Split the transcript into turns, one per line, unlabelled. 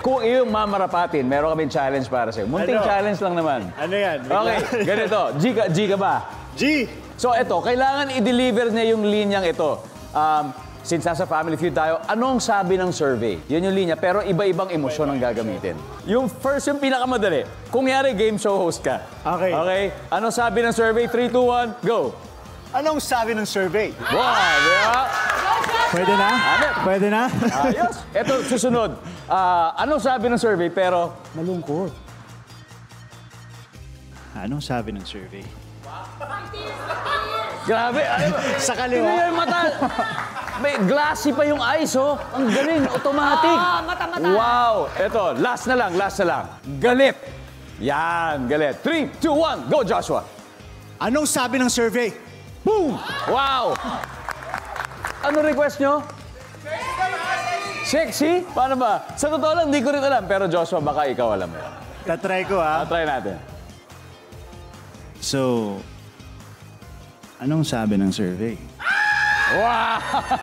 kung iyong mamarapatin, meron kaming challenge para sa'yo. Munting
Ano?
challenge lang naman.
Ano yan?
Okay, ganito. G ka ba?
G!
So ito, kailangan i-deliver niya yung linyang ito. Since nasa Family Feud tayo, anong sabi ng survey? Yun yung linya, pero iba-ibang emosyon ang gagamitin. Yung first, yung pinakamadali. Kung yari, game show host ka.
Okay.
Okay? Anong sabi ng survey? 3, 2, 1, go!
Anong sabi ng survey?
Wow! Diba?
Pwede na?
Ano?
Pwede na?
Ayos! Ito, susunod. Anong sabi ng survey, pero malungkot?
Anong sabi ng survey?
Grabe!
Sa kaliwa.
Tingnan yung mata! May glassy pa yung eyes, oh. Ang galing, automatic.
Mata-mata.
Wow! Ito, last na lang. Galit. Yan, galit. 3, 2, 1, go Joshua!
Anong sabi ng survey?
Boom! Wow! Ano request nyo? Sexy? Paano ba? Sa totoo lang, hindi ko rin alam. Pero Joshua, baka ikaw alam mo.
Tatry ko, ha?
Try natin.
So, anong sabi ng survey?
Wow!